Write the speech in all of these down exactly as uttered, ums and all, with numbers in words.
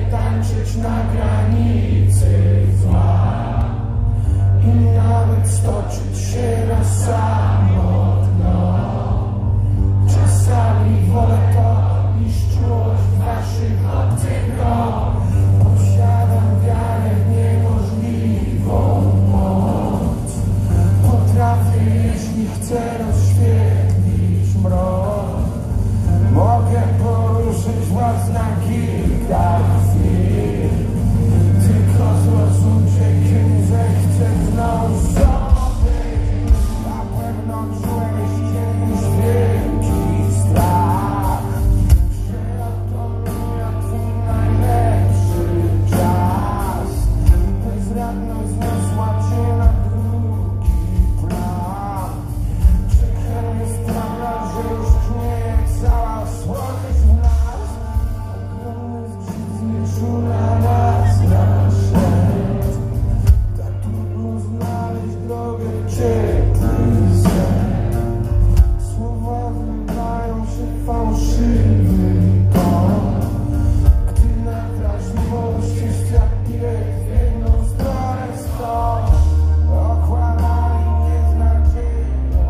tańczyć na granicy zła i nawet stoczyć się na samo dno. Czasami wolę to niż czułość waszych obcych rąk. Posiadam wiarę w niemożliwą moc. Potrafię, jeśli chcę, rozświetlić mrok. Mogę poruszyć was na kilka chwil. Tylko zrozumcie, kim zechcę znowu sobie. Na pewno czułeś kiedyś wielki strach, że oto mija twój najlepszy czas. Bezradność zniosła cię na drugi plan. Przekrętnie sprawia, że już tnie cała słodycz w nas. Ogromny zgrzyt znieczula nas na szedł. Tak trudno znaleźć drogę w ciepły sen. Słowa wydają się fałszywy ton. Gdy na wrażliwości świat bieg w jedną stronę stąd. Okłamali mnie z nadzieją,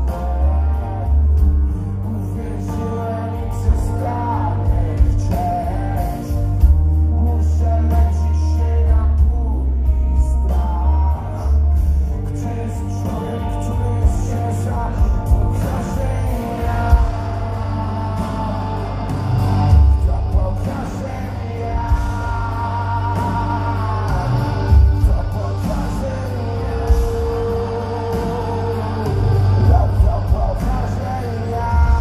uwierzyłem i przestanę chcieć. Muszę leczyć się na ból i strach. Gdzie jest człowiek, który jest ciężar pokażenia? Kto pokaże mi jak? Kto pokaże mi jak? Kto pokaże mi jak?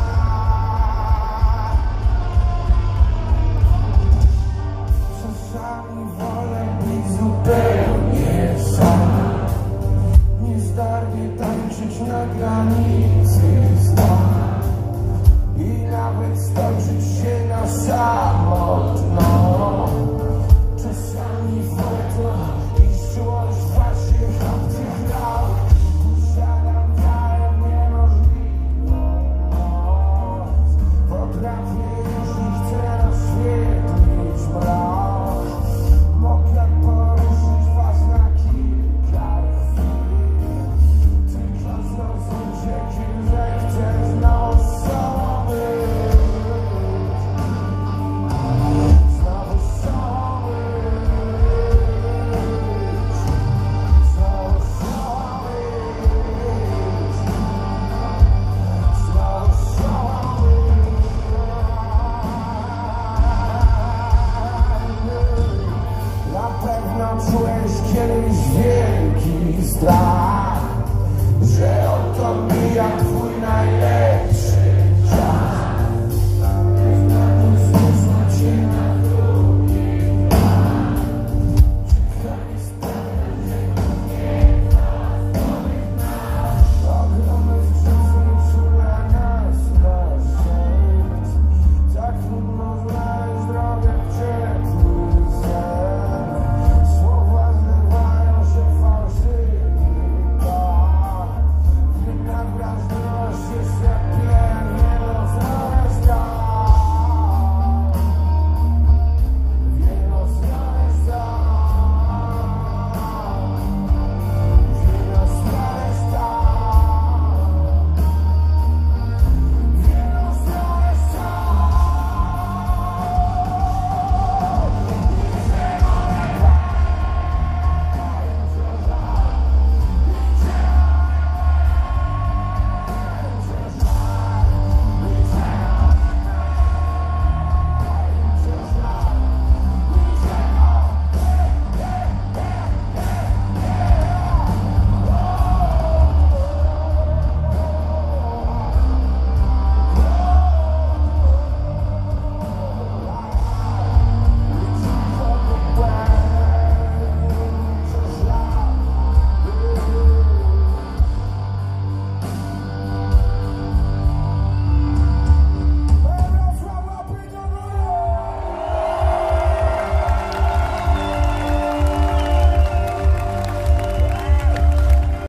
Czasami wolę być zupełnie sam. Niezdarnie tańczyć na granicy zła i nawet stoczyć się na samo dno. Czasami wolę to niż czułość waszych obcych rąk. Posiadam wiarę w niemożliwą moc. Potrafię, jeśli chcę, rozświetlić mrok. Mogę poruszyć was na kilka chwil. Tylko zrozumcie, kim zechcę znowu sobą być. Znowu sobą być. Znowu sobą być. Znowu sobą być. Na pewno czułeś kiedyś wielki strach.